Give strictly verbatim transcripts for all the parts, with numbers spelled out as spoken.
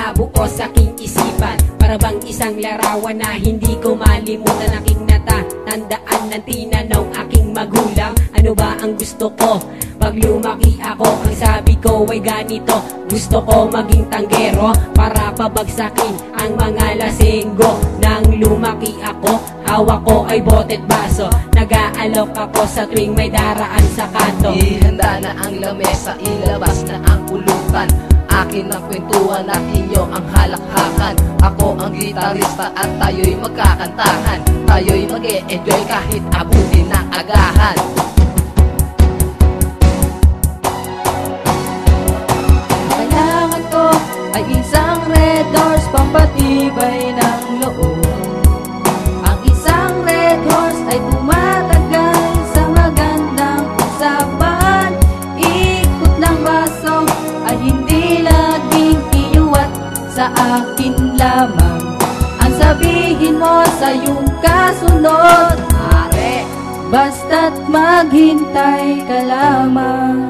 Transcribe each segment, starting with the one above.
nabuo sa aking isipan. Para bang isang larawan na hindi ko malimutan. Aking natatandaan ng tinanong aking magulang, ano ba ang gusto ko pag lumaki ako? Ang sabi ko ay ganito, gusto ko maging tanggero para pabagsakin ang mga lasenggo. Nang lumaki ako, hawak ko ay bote't baso, nag-aalok ako sa tuwing may daraan sa kanto. Ihanda na ang lamesa, ilabas na ang pulutan. Akin ang kwentuhan at inyo ang halakhakan. Ako ang gitarista at tayo'y magkakantahan. Tayo'y mag-e-enjoy kahit abutin ng agahan. Kailangan ko ay isang Redhorse, pampatibay ng loob. Ang isang Redhorse ay tumatagal sa magandang usapan. Ikot ng baso ay hindi laging iuwat sa akin lamang. Ang sabihin mo sa iyong kasunod, are, basta't maghintay ka lamang.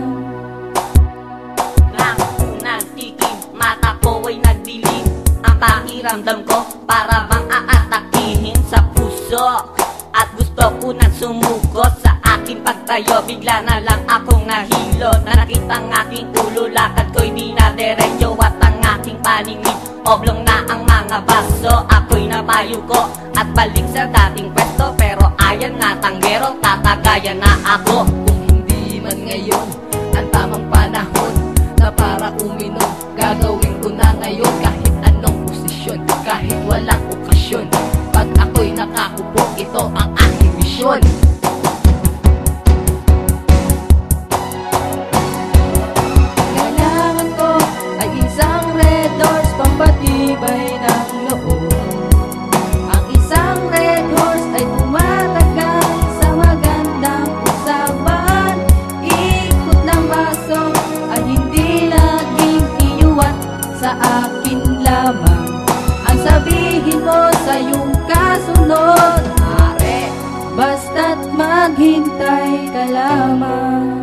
Nang unang tikim, mata ko ay nagdilim. Ang pakiramdam ko para bang aatakihin sa puso. At gusto ko nang sumugod sa aking pagtayo. Bigla na lang akong nahilo na nakitang aking ulo. Lakad ko'y di na diretso at ang aking paningin oblong na ang mga baso. Ako'y napayuko at balik sa dating pwesto. Pero ayan nga tanggero, tatagayan na ako. Kung hindi man ngayon ang tamang panahon na para uminom, gagawin ko na ngayon kahit anong posisyon, kahit walang okasyon. Pag ako'y nakakupo, ito ang aking misyon. Kailangan ko ay isang Redhorse, pampatibay ng loob. Ang isang Redhorse ay tumatagal sa magandang usapan. Ikot ng baso ay hindi laging iuwat sa akin lamang. Ang sabihin mo sa iyong kasunod, are, basta't maghintay ka lamang.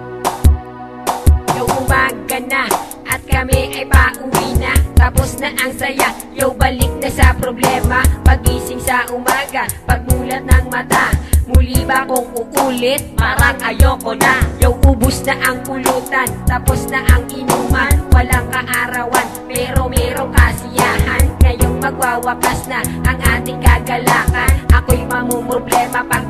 Yo, umaga na at kami ay pauwi na. Tapos na ang saya, yo, balik na sa problema. Pagising sa umaga, pagmulat ng mata, muli ba kong uulit? Parang ayoko na. Yo, ubus na ang pulutan, tapos na ang inuman. Walang kaarawan, pero merong kasiyahan. Ngayong magwawakas na ang ating kagalakan. Ako'y mamumroblema pag